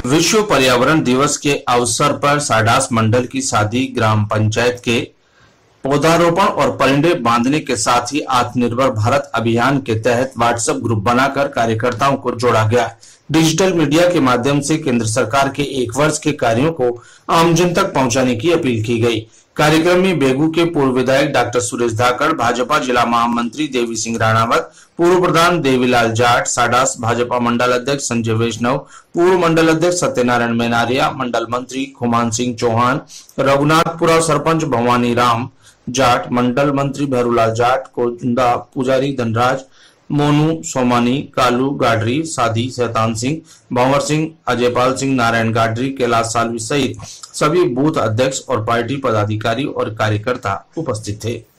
विश्व पर्यावरण दिवस के अवसर पर साडास मंडल की सादी ग्राम पंचायत के पौधारोपण और परिंदे बांधने के साथ ही आत्मनिर्भर भारत अभियान के तहत व्हाट्सएप ग्रुप बनाकर कार्यकर्ताओं को जोड़ा गया। डिजिटल मीडिया के माध्यम से केंद्र सरकार के 1 वर्ष के कार्यों को आमजन तक पहुंचाने की अपील की गई। कार्यक्रम में बेगू के पूर्व विधायक डॉक्टर सुरेश धाकड़, भाजपा जिला महामंत्री देवी सिंह राणावत, पूर्व प्रधान देवीलाल जाट, साडास भाजपा मंडल अध्यक्ष संजय वैष्णव, पूर्व मंडल अध्यक्ष सत्यनारायण मेनारिया, मंडल मंत्री खुमान सिंह चौहान, रघुनाथपुरा सरपंच भवानी राम जाट, मंडल मंत्री भैरूलाल जाट, कोंदा पुजारी धनराज, मोनू सोमानी, कालू गाडरी, साधी शैतान सिंह, भंवर सिंह, अजयपाल सिंह, नारायण गाडरी, कैलाश सालवी सहित सभी बूथ अध्यक्ष और पार्टी पदाधिकारी और कार्यकर्ता उपस्थित थे।